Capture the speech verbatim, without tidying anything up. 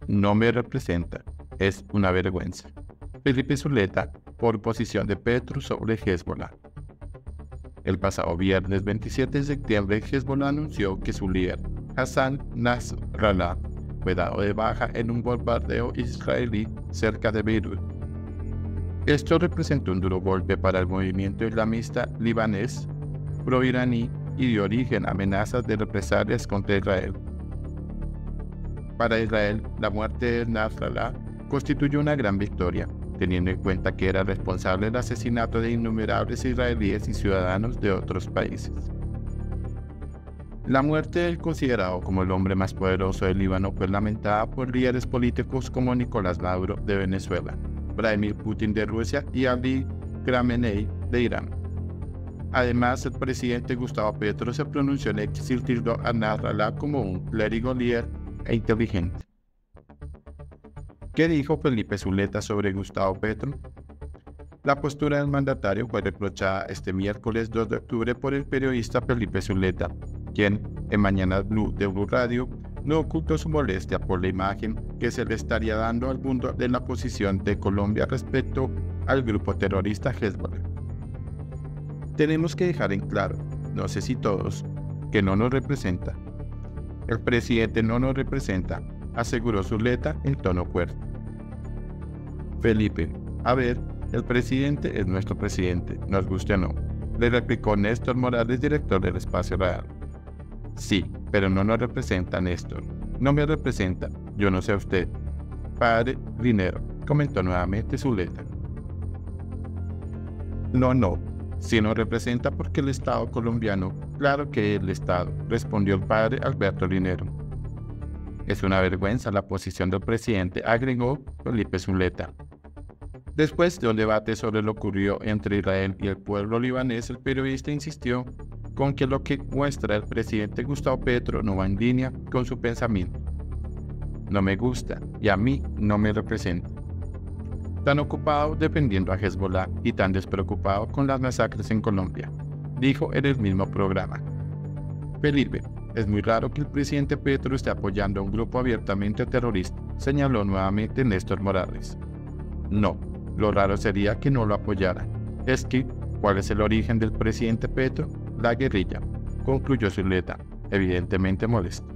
no me representa, es una vergüenza. Felipe Zuleta, por posición de Petro sobre Hezbollah. El pasado viernes veintisiete de septiembre, Hezbollah anunció que su líder, Hassan Nasrallah, fue dado de baja en un bombardeo israelí cerca de Beirut. Esto representó un duro golpe para el movimiento islamista libanés, pro-iraní y dio origen a amenazas de represalias contra Israel. Para Israel, la muerte de Nasrallah constituyó una gran victoria, teniendo en cuenta que era responsable del asesinato de innumerables israelíes y ciudadanos de otros países. La muerte del considerado como el hombre más poderoso del Líbano fue lamentada por líderes políticos como Nicolás Maduro de Venezuela, Vladimir Putin de Rusia y Ali Khamenei de Irán. Además, el presidente Gustavo Petro se pronunció en X y tildó a Nasrallah como un clérigo líder e inteligente. ¿Qué dijo Felipe Zuleta sobre Gustavo Petro? La postura del mandatario fue reprochada este miércoles dos de octubre por el periodista Felipe Zuleta, quien, en Mañanas Blue de Blue Radio, no ocultó su molestia por la imagen que se le estaría dando al mundo de la posición de Colombia respecto al grupo terrorista Hezbollah. Tenemos que dejar en claro, no sé si todos, que no nos representa. El presidente no nos representa, aseguró Zuleta en tono fuerte. Felipe, a ver, el presidente es nuestro presidente, nos guste o no, le replicó Néstor Morales, director del Espacio Real. Sí, pero no nos representa, Néstor. No me representa, yo no sé a usted. Padre Linero, comentó nuevamente Zuleta. No, no, sí nos representa porque el Estado colombiano, claro que el Estado, respondió el padre Alberto Linero. Es una vergüenza la posición del presidente, agregó Felipe Zuleta. Después de un debate sobre lo ocurrido entre Israel y el pueblo libanés, el periodista insistió con que lo que muestra el presidente Gustavo Petro no va en línea con su pensamiento. No me gusta y a mí no me representa. Tan ocupado defendiendo a Hezbollah y tan despreocupado con las masacres en Colombia, dijo en el mismo programa. Felipe, es muy raro que el presidente Petro esté apoyando a un grupo abiertamente terrorista, señaló nuevamente Néstor Morales. No, lo raro sería que no lo apoyara. Es que, ¿cuál es el origen del presidente Petro? La guerrilla, concluyó Zuleta, evidentemente molesto.